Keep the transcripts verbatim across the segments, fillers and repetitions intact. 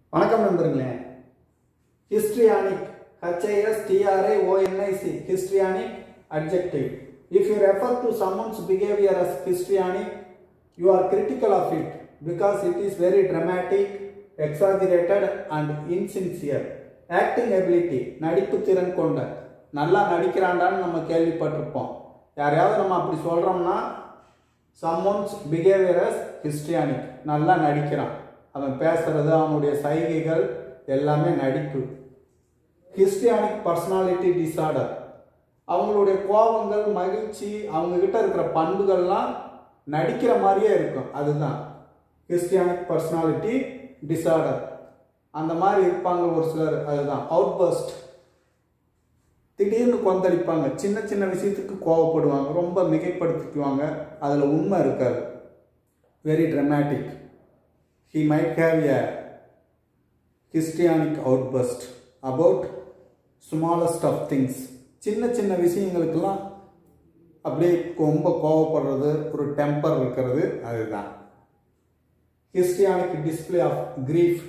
வணக்கம் நண்பர்களே. Histrionic, H I S T R I O N I C, histrionic adjective. If you refer to someone's behavior as histrionic, you are critical of it because it is very dramatic, exaggerated and insincere. Acting ability, நடிப்பு திறன் கொண்ட, நல்லா நடிக்கிறான்டான்னு நம்ம கேள்விப்பட்டிருப்போம். யாரையாவது நம்ம அப்படி சொல்றோம்னா someone's behavior as histrionic, நல்லா நடிக்கிறான், அவன் பேசுறது அவனுடைய சைகைகள் எல்லாமே நடிப்பு. ஹிஸ்ட்ரியானிக் பர்சனாலிட்டி டிசார்டர், அவங்களுடைய கோபங்கள் மகிழ்ச்சி அவங்க கிட்ட இருக்கிற பண்புகள்லாம் நடிக்கிற மாதிரியே இருக்கும். அதுதான் ஹிஸ்ட்ரியானிக் பர்சனாலிட்டி டிசார்டர். அந்த மாதிரி இருப்பாங்க ஒரு சிலர். அதுதான் அவுட் பர்ஸ்ட், திடீர்னு கொந்தளிப்பாங்க, சின்ன சின்ன விஷயத்துக்கு கோவப்படுவாங்க, ரொம்ப மிகைப்படுத்திக்குவாங்க, அதில் உண்மை இருக்காது. Very dramatic. He might have a histrionic outburst about smallest of things. சின்ன சின்ன விஷயங்களுக்கெல்லாம் அப்படியே ரொம்ப கோவப்படுறது, ஒரு டெம்பர் இருக்கிறது. அதுதான் histrionic display of grief,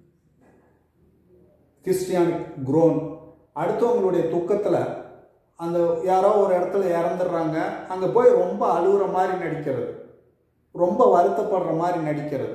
histrionic groan. அடுத்தவங்களுடைய துக்கத்தில் அந்த யாரோ ஒரு இடத்துல இறந்துடுறாங்க, அங்கே போய் ரொம்ப அழுகுற மாதிரி நடிக்கிறது, ரொம்ப வருத்தப்படுற மாதிரி நடிக்கிறது.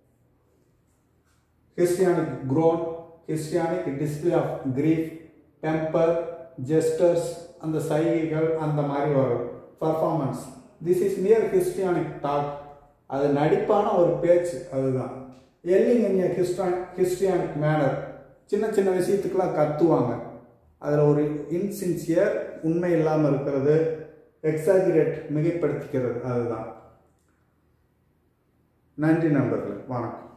Histrionic groan, histrionic display of grief, temper, gestures, and the சைகைகள் அந்த மாதிரி வரும். Performance, this is mere histrionic talk. அது நடிப்பான ஒரு பேச்சு. அதுதான் yelling in a histrionic manner. சின்ன சின்ன விஷயத்துக்கெல்லாம் கத்துவாங்க, அதில் ஒரு இன்சின்சியர், உண்மை இல்லாமல் இருக்கிறது, எக்ஸாஜரேட், மிகைப்படுத்திக்கிறது. அதுதான். நன்றி நண்பர்களே, வணக்கம்.